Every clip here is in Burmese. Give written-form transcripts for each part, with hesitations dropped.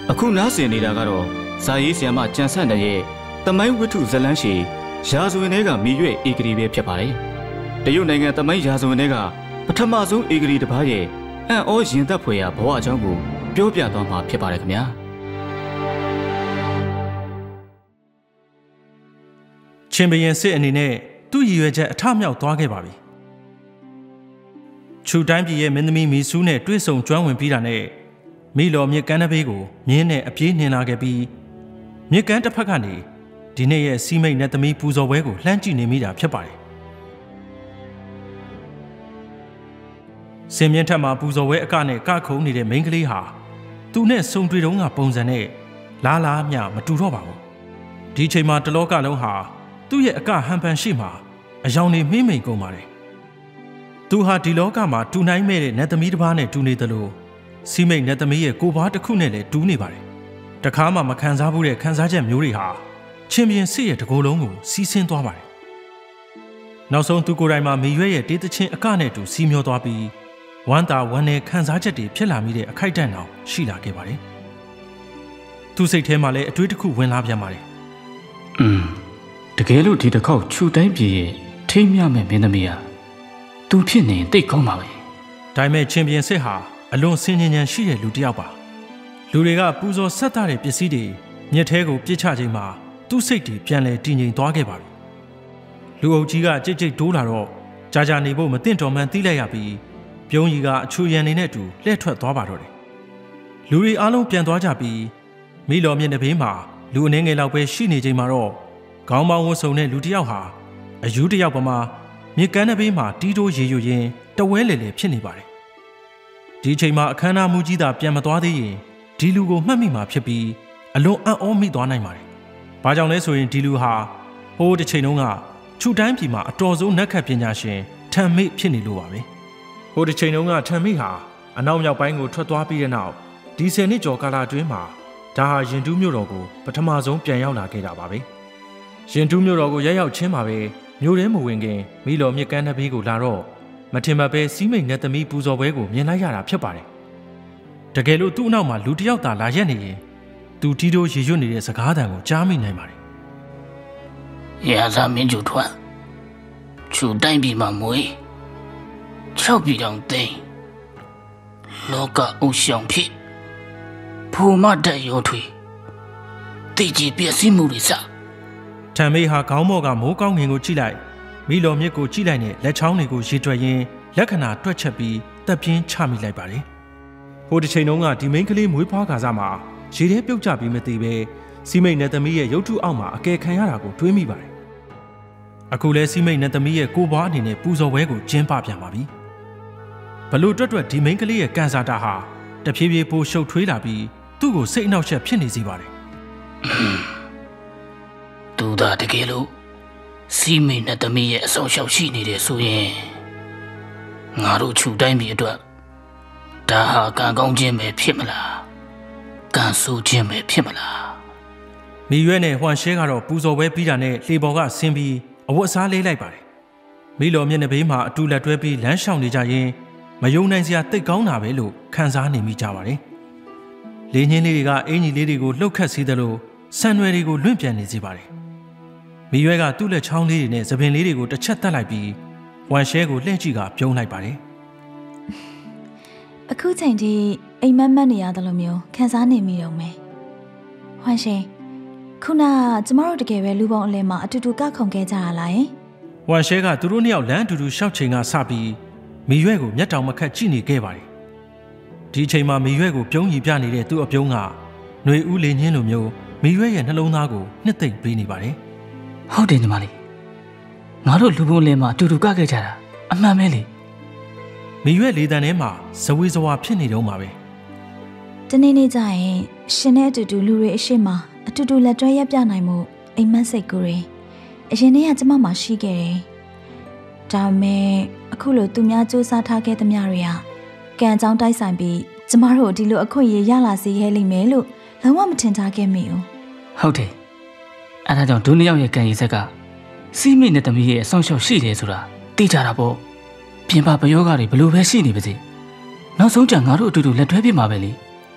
အခုနားဆင်နေတာကတော့ဇာရေးဆီယမကျန်ဆန့်တဲ့ရဲ့သမိုင်းဝတ္ထုဇလန်းရှည်ရာဇဝင်တွေကမိရွက်ဧကရီပဲဖြစ်ပါတယ်တရုတ်နိုင်ငံသမိုင်းရာဇဝင်တွေကပထမဆုံးဧကရီတစ်ပါးရဲ့အံ့ဩရင်သက်ဖွယ်ရာဘဝအကြောင်းကိုပြောပြသွားမှာဖြစ်ပါတယ်ခင်ဗျာချင်းဘရင်စစ်အနေနဲ့သူ့ရည်ရွယ်ချက်အထမြောက်သွားခဲ့ပါပြီချူတိုင်းပြည်ရဲ့မင်းသမီးမီဆူးနဲ့တွေ့ဆုံကျွမ်းဝင်ပြီးတာနဲ့မိလော်မြစ်ကမ်းတစ်ဘေးကိုမြင်းနဲ့အပြေးနှင်လာခဲ့ပြီးမြစ်ကမ်းတစ်ဖက်ကနေဒီနေ့ရဲ့စီမိတ်နဲ့သမီးပူဇော်ပွဲကိုလှမ်းကြည့်နေမိတာဖြစ်ပါတယ်စင်မြင့်ထက်မှာပူဇော်ပွဲအကနဲ့ကခုံနေတဲ့မိန်းကလေးဟာသူနဲ့ဆုံတွေ့တုန်းကပုံစံနဲ့လားလားမျှမတူတော့ပါဘူးဒီချိန်မှာတလောကလုံးဟာသူ့ရဲ့အကဟန်ပန်ရှိမှအယောင်နေမိမ့်မိန်ကုန်ပါတယ်သူဟာဒီလောကမှာတူနိုင်မဲ့တဲ့နတ်သမီးတစ်ပါးနဲ့တူနေသလိုစီမိတ်နတ်သမီးရဲ့ကိုယ်ပွားတစ်ခုနဲ့လည်းတူနေပါတယ်တခါမှမခံစားဘူးတဲ့ခံစားချက်မျိုးတွေဟာချင်းပြင်းစစ်ရဲ့တကိုယ်လုံးကိုစီးဆင်းသွားပါတယ်နောက်ဆုံးသူကိုယ်တိုင်မှာမိရွက်ရဲ့တေးသချင်းအကနဲ့တူစီးမျောသွားပြီးဝမ်းသာဝမ်းနည်းခံစားချက်တွေဖြစ်လာမိတဲ့အခိုက်အတန့်တောင်ရှိလာခဲ့ပါတယ်သူစိတ်ထဲမှာလည်းအတွေးတစ်ခုဝင်လာပြန်ပါတယ်တကယ်လို့ဒီတစ်ခေါက်ချူတိုင်းပြည်ရဲ့ထိမ်းမြမဲ့မင်းသမီးဟာသူဖြစ်နေတိတ်ကောင်းပါပဲဒါပေမဲ့ချင်းပြင်းစစ်ဟာအလွန်ဆင်ញင်ဉဏ်ရှိတဲ့လူတစ်ယောက်ပါလူတွေကပူဇော်ဆက်တဲ့ပစ္စည်းတွေမြစ်ထဲကိုပြစ်ချချိန်မှာသူ့စိတ်တွေပြန်လဲတည်ငြိမ်သွားခဲ့ပါပြီလူအုပ်ကြီးကကြိတ်ကြိတ်တိုးလာတော့ကြာကြာနေဖို့မသင့်တော်မှန်းသိလိုက်ရပြီးပြုံးကြီးကအချူရံနေနဲ့တူလှည့်ထွက်သွားပါတော့တယ်လူတွေအားလုံးပြန်သွားကြပြီးမိလော်မြင့်တဲ့ဘေးမှာလူအနှင်းငယ်လောက်ပဲရှိနေချိန်မှာတော့ခေါင်းပေါင်းဝတ်စုံတဲ့လူတစ်ယောက်ဟာအယူတစ်ယောက်ပမာမြစ်ကမ်းတဲ့ဘေးမှာတီးတိုးရေယူရင်းတဝဲလေလေဖြစ်နေပါတယ်ဒီအချိန်မှာအခမ်းအနားမူကြီးသာပြန်မသွားသေးရင်ဒီလူကိုမှတ်မိမှာဖြစ်ပြီးအလွန်အံ့ဩမိသွားနိုင်ပါတယ်ဘာကြောင့်လဲဆိုရင်ဒီလူဟာဟိုးတစ်ချိန်တုန်းကချူတိုင်းပြည်မှာအတော်ဆုံးနတ်ခတ်ပညာရှင်ထံမိတ်ဖြစ်နေလို့ပါပဲဟိုတစ်ချိန်တုန်းကထံမိတ်ဟာအနောက်မြောက်ပိုင်းကိုထွက်သွားပြီးတဲ့နောက်ဒီ10နှစ်ကျော်ကာလအတွင်းမှာဒါဟာရင်တူးမြို့တော်ကိုပထမဆုံးပြန်ရောက်လာခဲ့တာပါပဲရင်တူးမြို့တော်ကိုရောက်ချင်းမှာပဲမြို့ထဲမဝင်ခင်မိလော်မြစ်ကမ်းတစ်ဘေးကိုလာတော့မထင်မှပဲစီးမိတ်နဲ့သမီးပူဇော်ပွဲကိုမြင်လိုက်ရတာဖြစ်ပါတယ်တကယ်လို့သူ့အနောက်မှာလူတစ်ယောက်သာလာရက်နေရင်သူတီးတိုးရေရွတ်နေတဲ့စကားသံကိုကြားမိနိုင်ပါတယ်ရာဇမင်းကျူထွက်ချူတိုင်းပြည်မှာမွေး6ပြည်တောင်သိမ်းလောကအုပ်ဆောင်ဖြစ်ဖိုမတက်ရောထွေတိကျပြည့်စည်မှုတွေစထံမေးဟာခေါင်းမော့ကမိုးကောင်းငင်ကိုကြည့်လိုက်မိလော်မြစ်ကိုကြည့်လိုက်နဲ့လက်ချောင်းတွေကိုရေတွက်ရင်းလက္ခဏာတွက်ချက်ပြီးတပ်ပြင်းချမိလိုက်ပါတယ်ဟိုတစ်ချိန်တုန်းကဒီမိန်းကလေးမွေးဖွားကားစားမှာရေထဲပြုတ်ကျပြီးမသေးပဲစီမိတ်နဲ့သမီးရဲ့ရုပ်ထုအောက်မှာအကယ်ခံရတာကိုတွေးမိပါတယ်အခုလဲစီမိတ်နဲ့သမီးရဲ့ကိုယ်ပွားအနေနဲ့ပူဇော်ပွဲကိုကျင်းပပြန်ပါပြီဘလို့တွက်ဒီမိန်းကလေးရဲ့ကန်ဆာတာဟာတဖြည်းဖြည်းပိုရှုပ်ထွေးလာပြီးသူ့ကိုစိတ်အနှောက်အယှက်ဖြစ်နေစေပါတယ်သူသာတကယ်လို့စီမိတ်နဲ့သမီးရဲ့အဆောင်ရှောက်ရှိနေတယ်ဆိုရင်ငါတို့ချူတိုင်းပြည်အတွက်ဒါဟာကံကောင်းခြင်းပဲဖြစ်မလားကံဆိုးခြင်းပဲဖြစ်မလားမိရွက်နဲ့ဟွမ်ရှဲကတော့ပူဇော်ပွဲပြီးတာနဲ့လေပေါ်ကဆင်းပြီးအဝတ်အစားလေးလိုက်ပါတယ်မိလော်မျက်နှာဘေးမှာအတူလက်တွဲပြီးလမ်းလျှောက်နေကြရင်မယုံနိုင်စရာတိတ်ကောင်းတာပဲလို့ခံစားနေမိကြပါတယ်လေညင်းလေးတွေကအင်ကြီးလေးတွေကိုလှုပ်ခတ်စေသလိုဆန်ရွယ်တွေကိုလွင့်ပြန်နေစေပါတယ်မိရွက်ကသူ့လက်ချောင်းလေးတွေနဲ့သပင်လေးတွေကိုတစ်ချက်တက်လိုက်ပြီးဟွမ်ရှဲကိုလှည့်ကြည့်ကပြုံးလိုက်ပါတယ်အခုချိန်ထိအိမ်မက်မက်နေရတယ်လို့မျိုးခံစားနေမိတော့မယ်ဟွမ်ရှဲခုနကျမတို့တကယ်ပဲလူပေါင်းအလင်းမှာအတူတူကခုန်ခဲ့ကြတာလားယင်ဟွမ်ရှဲကသူတို့နှစ်ယောက်လမ်းအတူတူရှောက်ချိန်ကစပြီးမိရွက်ကိုမျက်တောင်မခတ်ကြည့်နေခဲ့ပါတယ်ဒီအချိန်မှာမိရွက်ကိုပြုံးရီပြနေတဲ့သူ့အပြုံးကຫນွေဦးလေညင်းလိုမျိုးမိရွက်ရဲ့နှလုံးသားကိုနှစ်သိမ့်ပေးနေပါတယ်ဟုတ်တယ်ညီမလေးငါတို့လူပုံးလင်းမှာအတူတူကခဲ့ကြတာအမှန်ပဲလေမိရွက်လေတံထဲမှာဇဝေဇဝါဖြစ်နေတော့မှာပဲတနေ့နေ့ကျရင်ရှင်နဲ့အတူတူလူတွေအရှိမအတူတူလက်တွဲရပ်ပြနိုင်မှုအိမ်မက်စိတ်ကူတွေအရင်တည်းကကျမမှရှိခဲ့တယ်ဒါမဲ့အခုလိုသူများစူးစမ်းထားခဲ့သမျှတွေကကံကြောင်းတိုက်ဆိုင်ပြီးကျမတို့ဒီလိုအခွင့်အရေးရလာစေခဲ့လိမ့်မယ်လို့လုံးဝမထင်ထားခဲ့မိဘူးဟုတ်တယ်အဲဒါကြောင့်ဒုနှစ်ယောက်ရဲ့ကံရည်ဆက်ကစီးမိနဲ့သမီးရဲ့အဆောင်ရှောက်ရှိတယ်ဆိုတာသိကြတာပေါ့ပြင်ပပယောဂတွေဘလို့ပဲရှိနေပါစေနောက်ဆုံးကျငါတို့အတူတူလက်တွဲပြမှာပဲလေ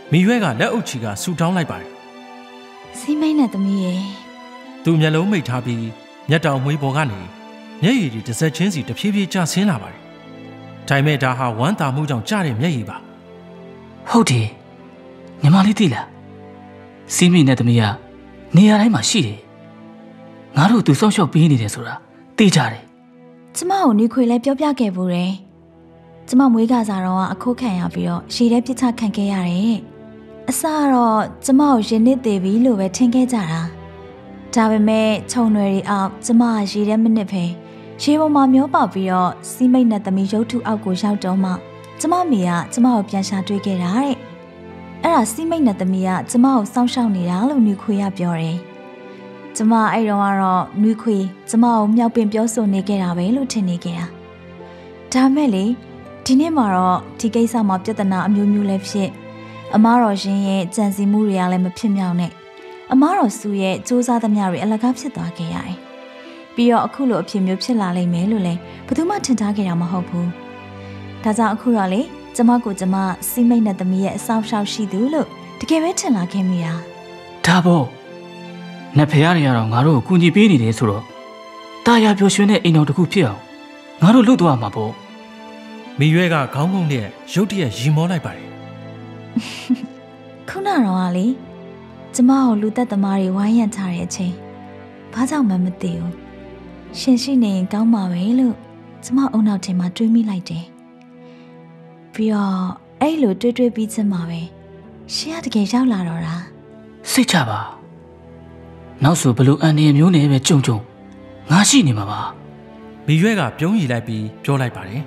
မိရွက်ကလက်အုပ်ချီကဆူတောင်းလိုက်ပါတယ်စီမိတ်နဲ့သမီးရေသူမျက်လုံးမိတ်ထားပြီးမျက်တောင်မွေးပေါ်ကနေမျက်ရည်တွေတစ်စက်ချင်းစီတဖြည်းဖြည်းကျဆင်းလာပါတယ်ဒါပေမဲ့ဒါဟာဝမ်းသာမှုကြောင့်ကျတဲ့မျက်ရည်ပါဟုတ်တယ်ညီမလေးသိလားစီးမိနဲ့သမီးကနေရာတိုင်းမှာရှိတယ်ငါတို့သူစောင့်ရှောက်ပေးနေတယ်ဆိုတာသိကြတယ်ကျမကိုနှွေခွေလဲပြောပြခဲ့ဘူးတယ်ကျမမွေးကစားတော့အခုခံရပြီးတော့ရှည်တဲ့ပြစ်ချခံခဲ့ရတယ်အစကတော့ကျမကိုရင်နစ်သေးပြီလို့ပဲထင်ခဲ့ကြတာဒါပေမဲ့ခြုံတွေအောက်ကျမကရေထဲမနစ်ပဲရေပေါ်မှာမျောပေါက်ပြီးတော့စီမိတ်နဲ့သမီးရုပ်ထုအောက်ကိုရောက်တော့မှကျမမိကကျမကိုပြန်ရှာတွေ့ခဲ့တာတဲ့အဲ့ဒါစီမိတ်နဲ့သမီးကကျမကိုစောင့်ရှောက်နေတာလို့နှွေခွေကပြောတယ်ကျမအဲ့တော့ကတော့နှွေခွေကျမကိုမြောက်ပင်ပြောဆိုနေခဲ့တာပဲလို့ထင်နေခဲ့တာဒါမဲ့လေဒီနေ့မှာတော့ဒီကိစ္စမှာပြဿနာအမျိုးမျိုးလည်းဖြစ်အမားတော်ရှင်ရဲ့ကြံစည်မှုတွေကလည်းမဖြစ်မြောက်နဲ့အမားတော်စုရဲ့စူးစမ်းသမျှတွေအလကားဖြစ်သွားခဲ့ရတယ်ပြီးတော့အခုလိုအဖြစ်မျိုးဖြစ်လာလိမ့်မယ်လို့လည်းဘယ်သူမှထင်ထားခဲ့တာမဟုတ်ဘူးဒါကြောင့်အခုတော့လေကျမကိုကျမစီမိတ်နဲ့သမီးရဲ့အဆောင်ရှောက်ရှိသူလို့တကယ်ပဲထင်လာခဲ့မိတာဒါပေါ့နတ်ဖရားတွေကတော့ငါတို့ကိုကူညီပေးနေတယ်ဆိုတော့တာယာပျော်ရွှင်တဲ့အိမ်တော်တစ်ခုဖြစ်အောင်ငါတို့လှုပ်သွားမှာပေါ့မိရွက်ကခေါင်းငုံနဲ့ရုတ်တရက်ရီမောလိုက်ပါတယ်ခုနတော့ကလေကျမကိုလူသက်သမားတွေဝိုင်းရံထားတဲ့အချိန်ဘာကြောင့်မှမသိဘူးရှင်ရှိနေရင်ကောင်းပါပဲလို့ကျမအုံနောက်ထဲမှာတွေးမိလိုက်တယ်ပြီးတော့အဲ့လိုတွေးပြီးချင်းမှာပဲရှင်ကတကယ်ရောက်လာတော့တာစိတ်ချပါနောက်ဆိုဘလို့အန်ဒီမျိုးနဲ့ပဲကြုံငါရှိနေမှာပါမိရွက်ကပြုံးရည်လိုက်ပြီးပြောလိုက်ပါတယ်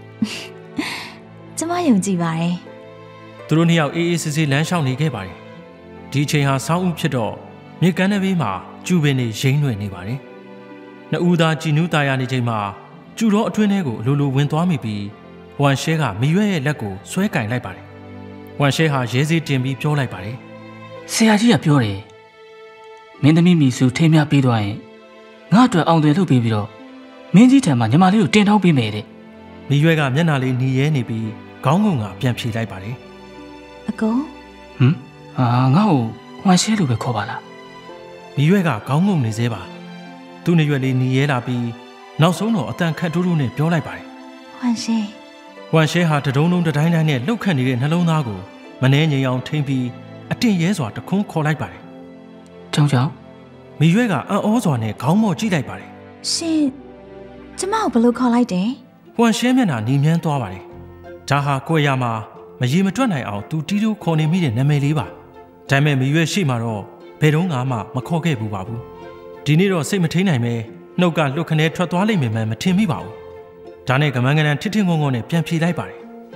ကျမယုံကြည်ပါတယ်သူတို့နှစ်ယောက်အေးအေးဆေးဆေးလမ်းလျှောက်နေခဲ့ပါတယ်ဒီချိန်ဟာဆောင်းဦးဖြစ်တော့မြေကမ်းတဲ့ဘေးမှာကျူပင်တွေရိမ့်နှွေနေပါတယ်နှစ်ဦးသားကြည်နူးตายရနေချိန်မှာကျူတော်အတွင်းထဲကိုအလိုလိုဝင်သွားမိပြီးဝမ်ရှဲကမိရွက်ရဲ့လက်ကိုဆွဲကင်လိုက်ပါတယ်ဝမ်ရှဲဟာရဲစေးတင်ပြီးပြောလိုက်ပါတယ်ဆရာကြီးကပြောတယ်မင်းသမီးမိစုထိမ်းမြပေးသွားရင်ငါ့အတွက်အောင်တယ်လုပ်ပေးပြီးတော့မင်းကြီးထံမှာညီမလေးကိုတင်ထောက်ပေးမယ်တဲ့မိရွက်ကမျက်နှာလေးหนีရဲနေပြီးခေါင်းငုံကပြန်ဖြေလိုက်ပါတယ်အကိုဟမ်ငါ့ကိုဝမ်ရှဲလို့ပဲခေါ်ပါလားမိရွက်ကခေါင်းငုံနေသေးပါသူ့နေရွက်လေးหนีရဲလာပြီးနောက်ဆုံးတော့အတန်ခတ်တိုးတိုးနဲ့ပြောလိုက်ပါတယ်ဝမ်ရှေဝမ်ရှဲဟာတဒုံဒုံတတိုင်းတိုင်းနဲ့လှုပ်ခတ်နေတဲ့နှလုံးသားကိုမနှဲငြိမ်အောင်ထိမ့်ပြီးအတင့်ရဲစွာတခွန်းခေါ်လိုက်ပါတယ်ကြောင်ကြောင်မိရွက်ကအံ့ဩစွာနဲ့ခေါင်းမော့ကြည့်လိုက်ပါတယ်ရှင်ကျမကိုဘယ်လိုခေါ်လိုက်တယ်ဝမ်ရှဲမျက်နှာနီးမြန်းသွားပါတယ်ဒါဟာကိုယ်ရမှာမရေမတွက်နိုင်အောင်သူတီးတိုးခေါ်နေမိတဲ့နာမည်လေးပါဒါပေမဲ့မိရွက်ရှိမှတော့ဘယ်တော့မှမခေါ်ခဲ့ဘူးပါဘူးဒီနေ့တော့စိတ်မထိန်နိုင်ပဲနှုတ်ကလွတ်ခနဲထွက်သွားလိမ့်မယ်မှမထင်မိပါဘူးဒါနဲ့ကမန်းကနန်ထစ်ထစ်ငုံငုံနဲ့ပြန်ဖြေလိုက်ပါတယ်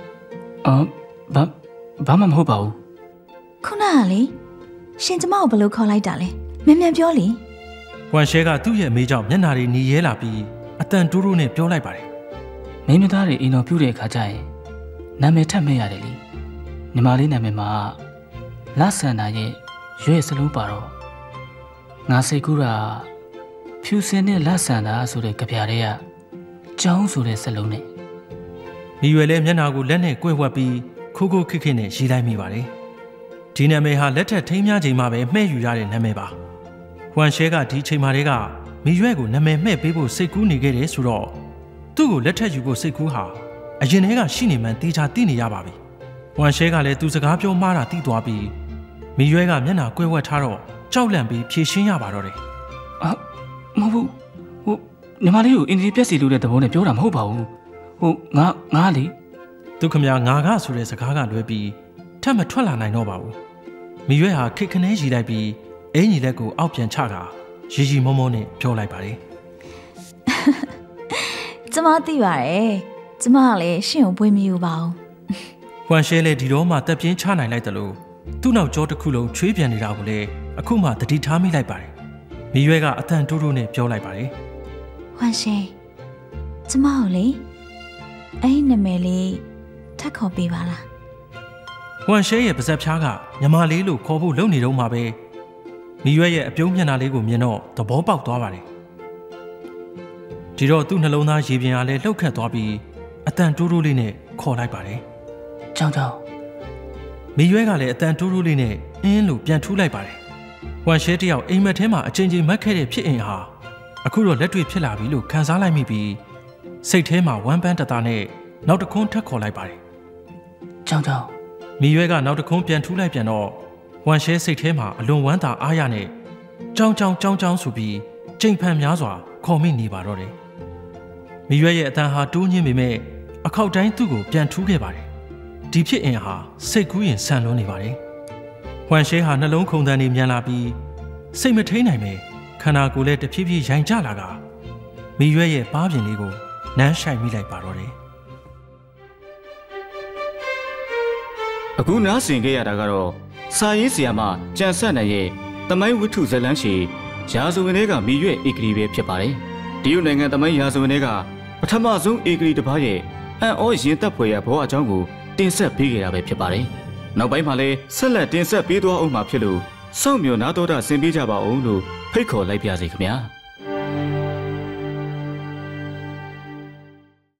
ဘာမှမဟုတ်ပါဘူးခုနကလေရှင်ကျမကိုဘယ်လိုခေါ်လိုက်တာလဲမြန်မြန်ပြောလေဝမ်ရှဲကသူ့ရဲ့အမေကြောင့်မျက်နှာတွေหนีရဲလာပြီးအတန်တိုးတိုးနဲ့ပြောလိုက်ပါတယ်မင်းမသားတွေအိမ်တော်ပြုတဲ့အခါကျရင်နာမည်ထပ်မဲ့ရတယ်လေညီမလေးနာမည်မှာလဆန္ဒရဲ့ရွေးစလုံးပါတော့ငါစိတ်ကူးတာဖြူစင်နဲ့လဆန္ဒဆိုတဲ့ကြပြတွေကကြောင်းဆိုတဲ့စလုံးနဲ့မိရွယ်လည်းမျက်နှာကိုလက်နဲ့ကွဲ့ဝှက်ပြီးခိုးခိုးခစ်ခစ်နဲ့ရေးလိုက်မိပါတယ်ဒီနာမည်ဟာလက်ထက်ထိမ်းများချိန်မှာပဲမှဲ့ယူရတဲ့နာမည်ပါဝမ်ရှဲကဒီချိန်မှာတည်းကမိရွက်ကိုနာမည်မှဲ့ပေးဖို့စိတ်ကူးနေခဲ့တယ်ဆိုတော့သူ့ကိုလက်ထက်ယူဖို့စိတ်ကူးဟာအရင်တည်းကရှိနေမှန်းတေချာသိနေရပါပြီဝမ်ရှဲကလည်းသူစကားပြောမှားတာသိသွားပြီးမိရွက်ကမျက်နှာကွဲ့ဝှက်ထားတော့ကြောက်လန့်ပြီးဖြေရှင်းရပါတော့တယ်မဟုတ်ဘူးညီမလေးကိုအင်ဂျီပြက်စီလို့တဲ့သဘောနဲ့ပြောတာမဟုတ်ပါဘူးငါလေသူခမငါကဆိုတဲ့စကားကလွဲပြီးထပ်မထွက်လာနိုင်တော့ပါဘူးမိရွက်ဟာခိတ်ခနဲရီလိုက်ပြီးအင်ကြီးလက်ကိုအောက်ပြန်ချတာရီရီမောမောနဲ့ပြောလိုက်ပါတယ်ကျမသိပါတယ်ကျမကလည်းရှင်ကိုပွေးမယူပါဘူးဝမ်ရှဲလည်းဒီတော့မှတက်ပြင်းချနိုင်လိုက်တယ်လို့သူ့နောက်ကြောတစ်ခုလုံးချွေးပြန်နေတာကိုလည်းအခုမှတတိထားမိလိုက်ပါတယ်မိရွက်ကအတန်တိုးတိုးနဲ့ပြောလိုက်ပါတယ်ဝမ်ရှေကျမကိုလေအဲ့နာမည်လေးထပ်ခေါ်ပေးပါလားဝမ်ရှဲရဲ့ပါဇက်ဖျားကညီမလေးလို့ခေါ်ဖို့လုပ်နေတော့မှပဲမိရွက်ရဲ့အပြုံးမျက်နှာလေးကိုမြင်တော့သဘောပေါက်သွားပါတယ်ဒီတော့သူ့နှလုံးသားရေပြင်အားလည်းလှုပ်ခတ်သွားပြီးအတန်တိုးတိုးလေးနဲ့ခေါ်လိုက်ပါတယ်ကြောင်မိရွဲကလည်းအတန်တူးတူးလေးနဲ့အင်းလို့ပြန်ထူးလိုက်ပါတယ်ဝမ်ရှဲတယောက်အိမ်မက်ထဲမှာအချိန်ချင်းမက်ခဲ့တဲ့ဖြစ်အင်ဟာအခုတော့လက်တွေ့ဖြစ်လာပြီလို့ခံစားလိုက်မိပြီးစိတ်ထဲမှာဝမ်းပန်းတသားနဲ့နောက်တစ်ခွန်းထပ်ခေါ်လိုက်ပါတယ်ကြောင်ကြောင်မိရွဲကနောက်တစ်ခွန်းပြန်ထူးလိုက်ပြန်တော့ဝမ်ရှဲစိတ်ထဲမှာအလွန်ဝမ်းသာအားရနဲ့ကြောင်ကြောင်ဆိုပြီးကြိမ်ဖန်များစွာခေါ်မိနေပါတော့တယ်မိရွဲရဲ့အတန်ဟာတိုးညင်းပေမဲ့အခောက်တိုင်းသူ့ကိုပြန်ထူးခဲ့ပါတယ်ဒီဖြစ်အင်ဟာစိတ်ကူးရင်ဆန်လွန်းနေပါတယ်ဝမ်ရှဲဟာနှလုံးခုန်တန်းနေမြန်လာပြီးစိတ်မထိန်နိုင်ပဲခန္ဓာကိုယ်လည်းတဖြည်းဖြည်းရိုင်ကျလာကမိရွဲရဲ့ပါးပြင်လေးကိုနမ်းရှိုက်မိလိုက်ပါတော့တယ်အခုနားဆင်ခဲ့ရတာကတော့စာရေးဆရာမကျန်ဆက်နိုင်ရဲ့သမိုင်းဝတ္ထုဇာတ်လမ်းရှည်ရာဇဝင်တွေကမိရွဲဧကရီပဲဖြစ်ပါတယ်တရုတ်နိုင်ငံသမိုင်းရာဇဝင်တွေကပထမဆုံးဧကရီတစ်ပါးရဲ့အံ့ဩရင်သက်ဖွယ်ရာဘဝအကြောင်းကိုတင်ဆက်ပေးခဲ့တာပဲဖြစ်ပါတယ်နောက်ပိုင်းမှာလည်းဆက်လက်တင်ဆက်ပေးသွားအောင်မှာဖြစ်လို့စောင့်မျှော်နားတော်တာဆင်ပေးကြပါဦးလို့ဖိတ်ခေါ်လိုက်ပါရစေခင်ဗျာ